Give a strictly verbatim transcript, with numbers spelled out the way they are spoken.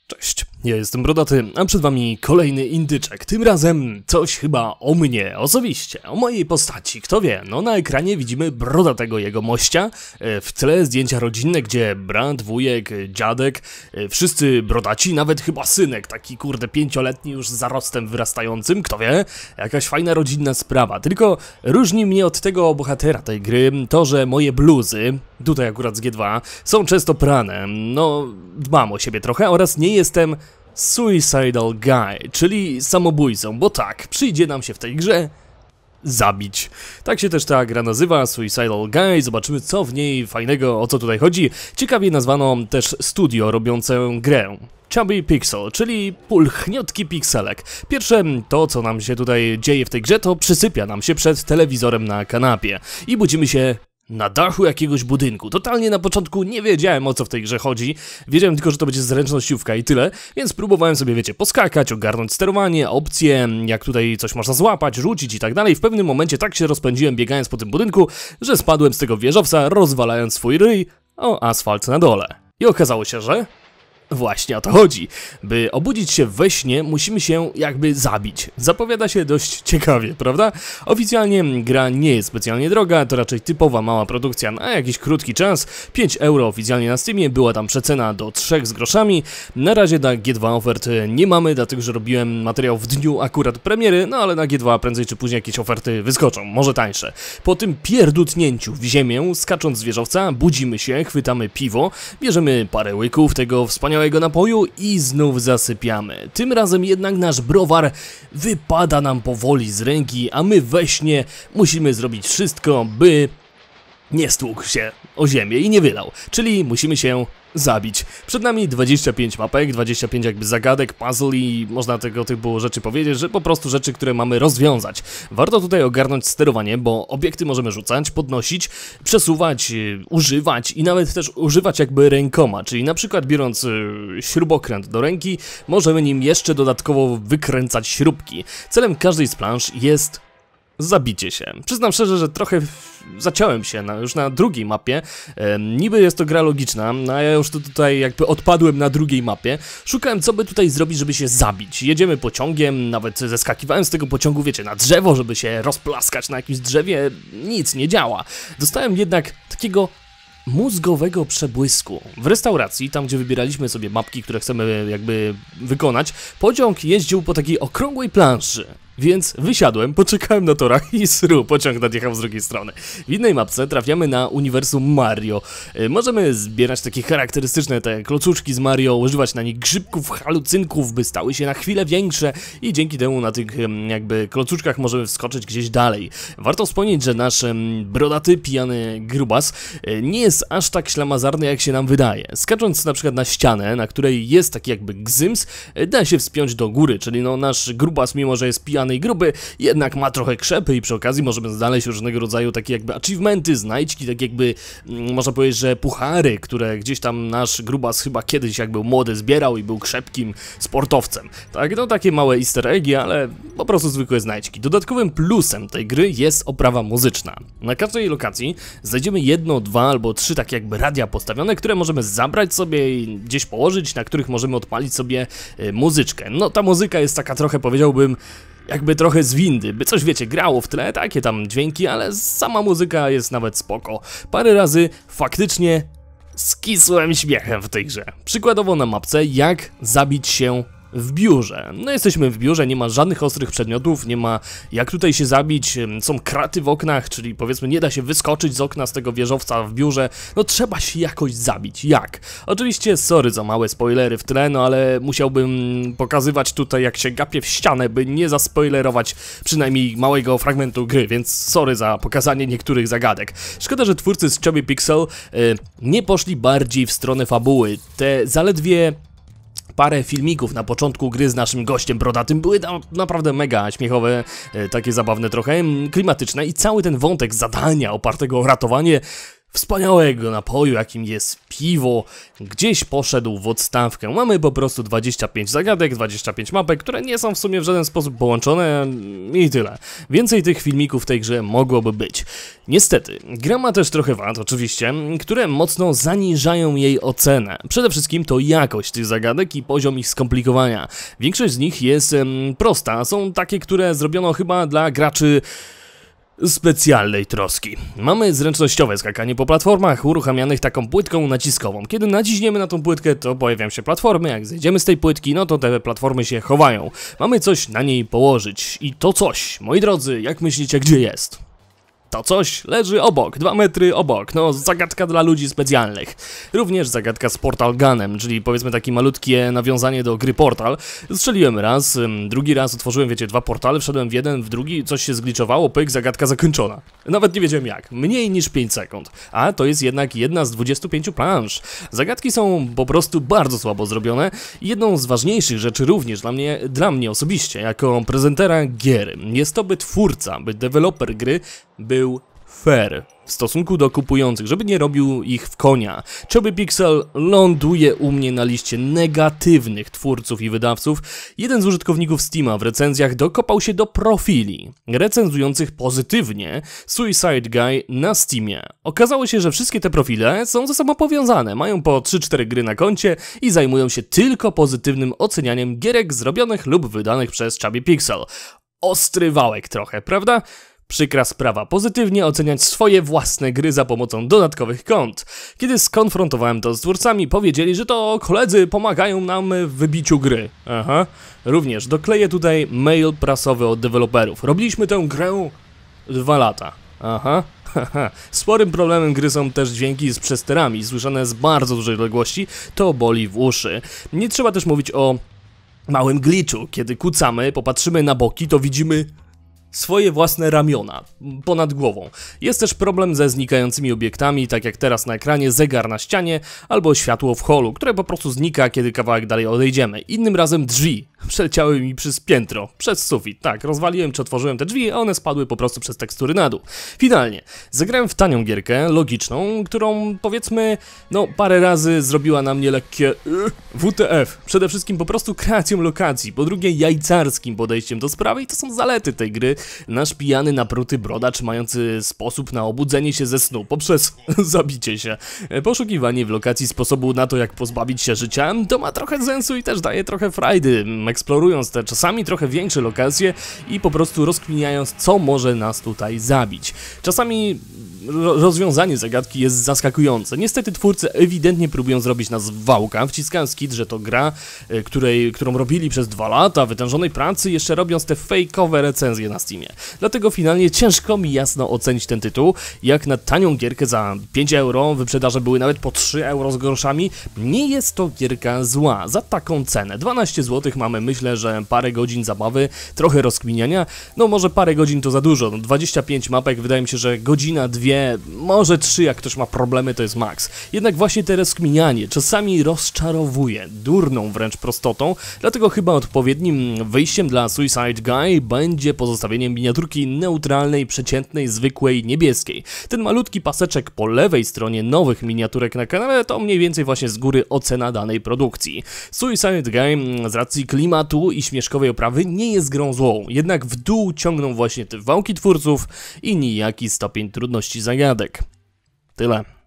Cześć, ja jestem Brodaty, a przed wami kolejny indyczek. Tym razem coś chyba o mnie osobiście, o mojej postaci. Kto wie, no na ekranie widzimy Brodatego jego mościa, w tle zdjęcia rodzinne, gdzie brat, wujek, dziadek, wszyscy brodaci, nawet chyba synek, taki kurde pięcioletni już z zarostem wyrastającym, kto wie, jakaś fajna rodzinna sprawa. Tylko różni mnie od tego bohatera tej gry to, że moje bluzy, tutaj akurat z G dwa, są często prane, no dbam o siebie trochę oraz nie jestem suicidal guy, czyli samobójcą, bo tak, przyjdzie nam się w tej grze zabić. Tak się też ta gra nazywa, Suicidal Guy, zobaczymy co w niej fajnego, o co tutaj chodzi. Ciekawie nazwano też studio robiące grę Chubby Pixel, czyli pulchniutki pikselek. Pierwsze to, co nam się tutaj dzieje w tej grze, to przysypia nam się przed telewizorem na kanapie i budzimy się na dachu jakiegoś budynku. Totalnie na początku nie wiedziałem, o co w tej grze chodzi. Wiedziałem tylko, że to będzie zręcznościówka i tyle, więc próbowałem sobie, wiecie, poskakać, ogarnąć sterowanie, opcje, jak tutaj coś można złapać, rzucić i tak dalej. W pewnym momencie tak się rozpędziłem, biegając po tym budynku, że spadłem z tego wieżowca, rozwalając swój ryj o asfalt na dole. I okazało się, że właśnie o to chodzi. By obudzić się we śnie, musimy się jakby zabić. Zapowiada się dość ciekawie, prawda? Oficjalnie gra nie jest specjalnie droga, to raczej typowa mała produkcja na jakiś krótki czas. pięć euro oficjalnie na Steamie, była tam przecena do trzech z groszami. Na razie na G dwa ofert nie mamy, dlatego że robiłem materiał w dniu akurat premiery, no ale na G dwa prędzej czy później jakieś oferty wyskoczą, może tańsze. Po tym pierdutnięciu w ziemię, skacząc z wieżowca, budzimy się, chwytamy piwo, bierzemy parę łyków tego wspaniałego napoju i znów zasypiamy. Tym razem jednak nasz browar wypada nam powoli z ręki, a my we śnie musimy zrobić wszystko, by nie stłukł się o ziemię i nie wylał. Czyli musimy się zabić. Przed nami dwadzieścia pięć mapek, dwadzieścia pięć jakby zagadek, puzzle i można tego typu rzeczy powiedzieć, że po prostu rzeczy, które mamy rozwiązać. Warto tutaj ogarnąć sterowanie, bo obiekty możemy rzucać, podnosić, przesuwać, yy, używać i nawet też używać jakby rękoma, czyli na przykład biorąc yy, śrubokręt do ręki, możemy nim jeszcze dodatkowo wykręcać śrubki. Celem każdej z plansz jest zabicie się. Przyznam szczerze, że trochę zaciąłem się na, już na drugiej mapie. E, niby jest to gra logiczna, a ja już to tutaj jakby odpadłem na drugiej mapie. Szukałem, co by tutaj zrobić, żeby się zabić. Jedziemy pociągiem, nawet zeskakiwałem z tego pociągu, wiecie, na drzewo, żeby się rozplaskać na jakimś drzewie. Nic nie działa. Dostałem jednak takiego mózgowego przebłysku. W restauracji, tam gdzie wybieraliśmy sobie mapki, które chcemy jakby wykonać, pociąg jeździł po takiej okrągłej planszy. Więc wysiadłem, poczekałem na torach i sru, pociąg nadjechał z drugiej strony. W innej mapce trafiamy na uniwersum Mario. Yy, możemy zbierać takie charakterystyczne te klocuczki z Mario, używać na nich grzybków, halucynków, by stały się na chwilę większe i dzięki temu na tych yy, jakby klocuczkach możemy wskoczyć gdzieś dalej. Warto wspomnieć, że nasz yy, brodaty, pijany grubas yy, nie jest aż tak ślamazarny, jak się nam wydaje. Skacząc na przykład na ścianę, na której jest taki jakby gzyms, yy, da się wspiąć do góry, czyli no nasz grubas, mimo że jest pijany i gruby, jednak ma trochę krzepy i przy okazji możemy znaleźć różnego rodzaju takie jakby achievementy, znajdźki, tak jakby mm, można powiedzieć, że puchary, które gdzieś tam nasz grubas chyba kiedyś jak był młody zbierał i był krzepkim sportowcem. Tak, no takie małe easter eggi, ale po prostu zwykłe znajdźki. Dodatkowym plusem tej gry jest oprawa muzyczna. Na każdej lokacji znajdziemy jedno, dwa albo trzy takie jakby radia postawione, które możemy zabrać sobie i gdzieś położyć, na których możemy odpalić sobie y, muzyczkę. No ta muzyka jest taka trochę, powiedziałbym, jakby trochę z windy, by coś, wiecie, grało w tle, takie tam dźwięki, ale sama muzyka jest nawet spoko. Parę razy faktycznie skisłem śmiechem w tej grze. Przykładowo na mapce, jak zabić się w biurze. No jesteśmy w biurze, nie ma żadnych ostrych przedmiotów, nie ma jak tutaj się zabić, są kraty w oknach, czyli powiedzmy nie da się wyskoczyć z okna z tego wieżowca w biurze, no trzeba się jakoś zabić. Jak? Oczywiście sorry za małe spoilery w tle, no ale musiałbym pokazywać tutaj jak się gapię w ścianę, by nie zaspoilerować przynajmniej małego fragmentu gry, więc sorry za pokazanie niektórych zagadek. Szkoda, że twórcy z Chubby Pixel yy, nie poszli bardziej w stronę fabuły. Te zaledwie parę filmików na początku gry z naszym gościem brodatym były tam naprawdę mega śmiechowe, takie zabawne trochę, klimatyczne i cały ten wątek zadania opartego o ratowanie wspaniałego napoju, jakim jest piwo, gdzieś poszedł w odstawkę. Mamy po prostu dwadzieścia pięć zagadek, dwadzieścia pięć mapek, które nie są w sumie w żaden sposób połączone i tyle. Więcej tych filmików w tej grze mogłoby być. Niestety, gra ma też trochę wad, oczywiście, które mocno zaniżają jej ocenę. Przede wszystkim to jakość tych zagadek i poziom ich skomplikowania. Większość z nich jest em, prosta, są takie, które zrobiono chyba dla graczy specjalnej troski. Mamy zręcznościowe skakanie po platformach uruchamianych taką płytką naciskową. Kiedy naciśniemy na tą płytkę, to pojawiają się platformy, jak zejdziemy z tej płytki, no to te platformy się chowają. Mamy coś na niej położyć i to coś, moi drodzy, jak myślicie, gdzie jest? To coś leży obok, dwa metry obok, no zagadka dla ludzi specjalnych. Również zagadka z Portal Gunem, czyli powiedzmy takie malutkie nawiązanie do gry Portal. Strzeliłem raz, drugi raz otworzyłem, wiecie, dwa portale, wszedłem w jeden, w drugi, coś się zgliczowało, pyk, zagadka zakończona. Nawet nie wiedziałem jak, mniej niż pięć sekund, a to jest jednak jedna z dwudziestu pięciu planż. Zagadki są po prostu bardzo słabo zrobione i jedną z ważniejszych rzeczy również dla mnie, dla mnie osobiście, jako prezentera gier, jest to, by twórca, by deweloper gry był fair w stosunku do kupujących, żeby nie robił ich w konia. Chubby Pixel ląduje u mnie na liście negatywnych twórców i wydawców. Jeden z użytkowników Steama w recenzjach dokopał się do profili recenzujących pozytywnie Suicide Guy na Steamie. Okazało się, że wszystkie te profile są ze sobą powiązane, mają po trzy cztery gry na koncie i zajmują się tylko pozytywnym ocenianiem gierek zrobionych lub wydanych przez Chubby Pixel. Ostry wałek trochę, prawda? Przykra sprawa, pozytywnie oceniać swoje własne gry za pomocą dodatkowych kont. Kiedy skonfrontowałem to z twórcami, powiedzieli, że to koledzy pomagają nam w wybiciu gry. Aha. Również dokleję tutaj mail prasowy od deweloperów. Robiliśmy tę grę dwa lata. Aha. Haha. Sporym problemem gry są też dźwięki z przesterami, słyszane z bardzo dużej odległości, to boli w uszy. Nie trzeba też mówić o małym glitchu. Kiedy kucamy, popatrzymy na boki, to widzimy swoje własne ramiona ponad głową. Jest też problem ze znikającymi obiektami, tak jak teraz na ekranie zegar na ścianie albo światło w holu, które po prostu znika, kiedy kawałek dalej odejdziemy. Innym razem drzwi przeleciały mi przez piętro, przez sufit. Tak, rozwaliłem czy otworzyłem te drzwi, a one spadły po prostu przez tekstury na dół. Finalnie, zagrałem w tanią gierkę, logiczną, którą powiedzmy, no parę razy zrobiła na mnie lekkie yy, W T F. Przede wszystkim po prostu kreacją lokacji, po drugie jajcarskim podejściem do sprawy i to są zalety tej gry. Nasz pijany napruty brodacz mający sposób na obudzenie się ze snu poprzez zabicie się. Poszukiwanie w lokacji sposobu na to, jak pozbawić się życia, to ma trochę sensu i też daje trochę frajdy, eksplorując te czasami trochę większe lokacje i po prostu rozkminiając, co może nas tutaj zabić. Czasami rozwiązanie zagadki jest zaskakujące. Niestety twórcy ewidentnie próbują zrobić nas w wałka, wciskając kit, że to gra, której, którą robili przez dwa lata wytężonej pracy, jeszcze robiąc te fejkowe recenzje na Steamie. Dlatego finalnie ciężko mi jasno ocenić ten tytuł. Jak na tanią gierkę za pięć euro, wyprzedaże były nawet po trzy euro z groszami, nie jest to gierka zła. Za taką cenę dwanaście złotych mamy, myślę, że parę godzin zabawy, trochę rozkminiania, no może parę godzin to za dużo, no dwadzieścia pięć mapek, wydaje mi się, że godzina, dwie, może trzy, jak ktoś ma problemy, to jest maks. Jednak właśnie te rozkminianie czasami rozczarowuje, durną wręcz prostotą, dlatego chyba odpowiednim wyjściem dla Suicide Guy będzie pozostawienie miniaturki neutralnej, przeciętnej, zwykłej, niebieskiej. Ten malutki paseczek po lewej stronie nowych miniaturek na kanale to mniej więcej właśnie z góry ocena danej produkcji. Suicide Guy z racji klimatu i śmieszkowej oprawy nie jest grą złą, jednak w dół ciągną właśnie te wałki twórców i nijaki stopień trudności zagadek. Tyle.